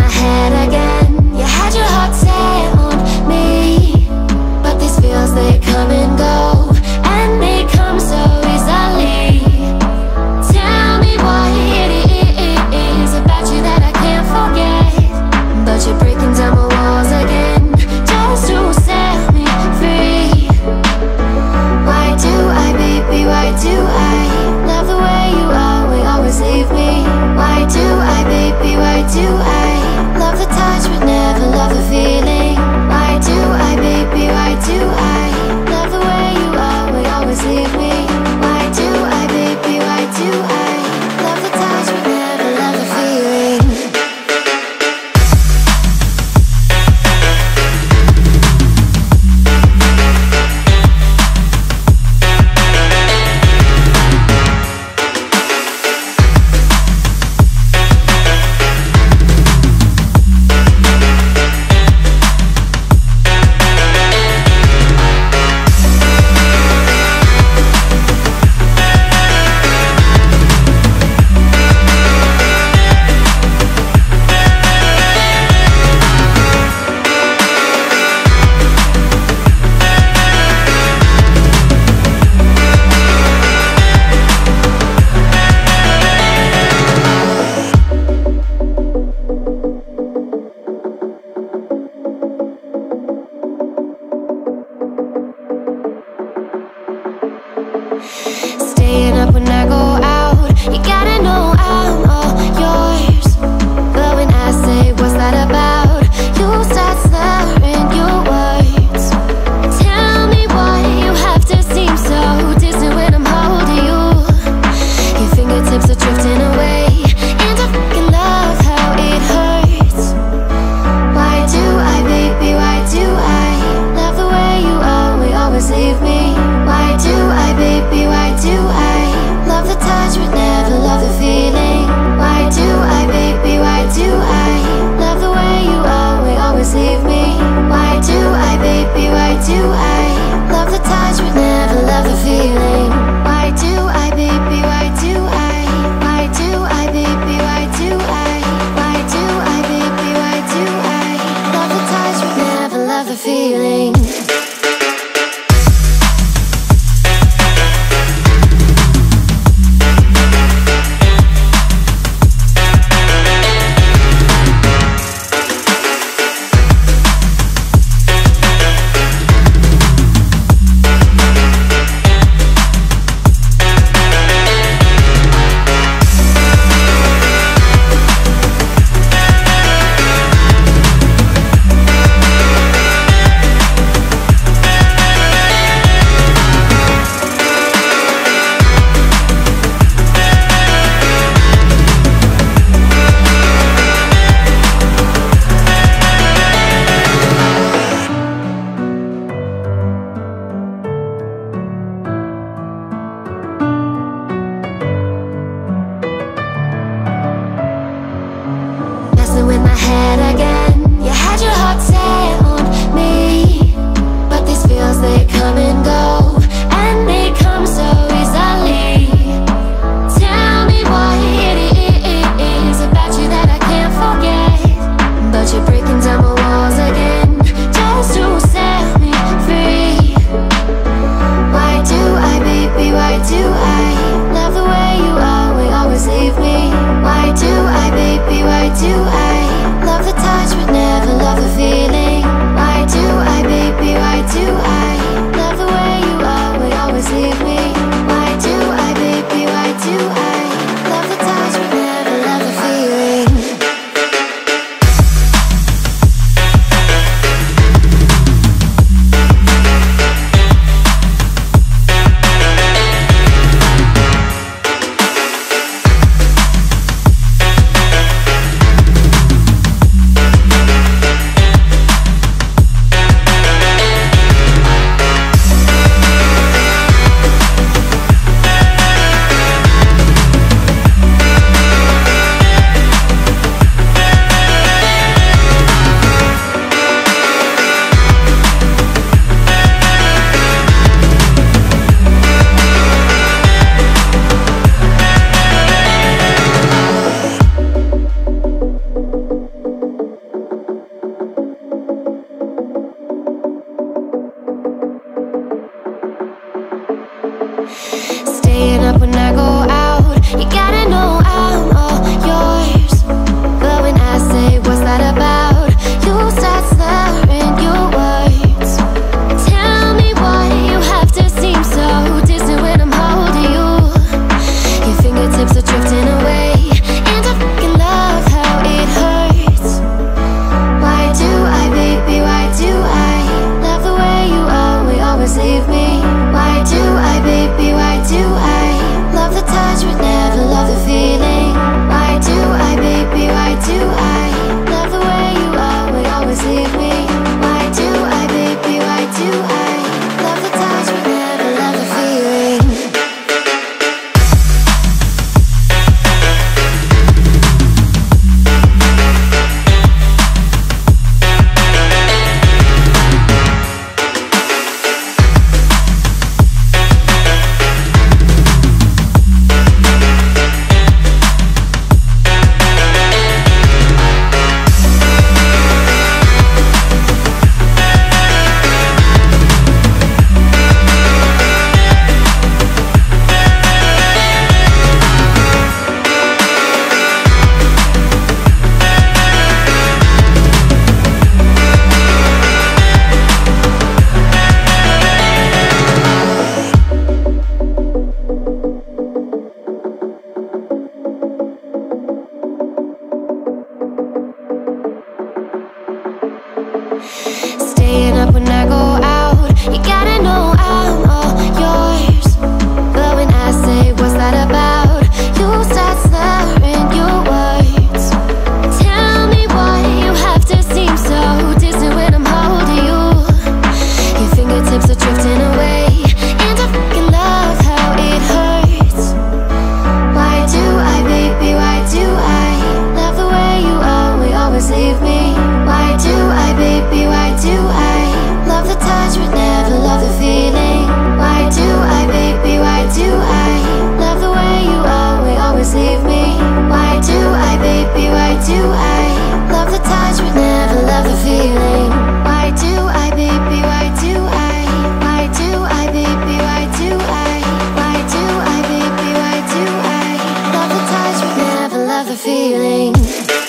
my head again. You had your heart set on me, but these feels, they come and go, and they come so easily. Tell me what it is about you that I can't forget, but you're breaking down my walls again, just to set me free. Why do I, baby, why do I love the way you always leave me? Why do I, baby, why do I love the touch but never love the feeling? Why do I, baby, why do I love the way you always leave me? Why do I, baby, why do I love the touch but never love the feeling? Staying up when I go out, you gotta know I'm all yours. But when I say what's that about, you start slurring your words. Tell me why you have to seem so distant when I'm holding you. Your fingertips are drifting away, and I fucking love how it hurts. Why do I, baby, why do I love the way you always leave me? Why do I, baby, why do I love the touch but never love the feeling? Why do I, baby, why do I love the way you always leave me? Why do I, baby, why do I love the touch but never love the feeling? Why do I, baby, why do I? Why do I, baby, why do I? Why do I, baby, why do I love the touch but never love the feeling? With my head again, you had your heart set on me, but these feels, they come and go, and they come so easily. Tell me what it is about you that I can't forget, but you're breaking down my walls again, just to set me free. Why do I, baby, why do I love the way you always leave me? Why do I, baby, why do I love the touch but never love the feeling? Why do I, baby, why do I love the way you Staying up when I go out, you gotta know I'm all yours. But when I say what's that about, you start slurring your words. Tell me why you have to seem so distant when I'm holding you. Your fingertips are drifting away, and I fucking love how it hurts. Why do I, baby, why do I love the way you always leave me? Why do I, baby, why do I love the touch but never love the feeling? Why do I, baby, why do I love the way you always leave me? Why do I, baby, why do I love the touch but never love the feeling? Why do I, baby, why do I? Why do I, baby, why do I? Why do I, baby, why do I love the touch but never love the feeling?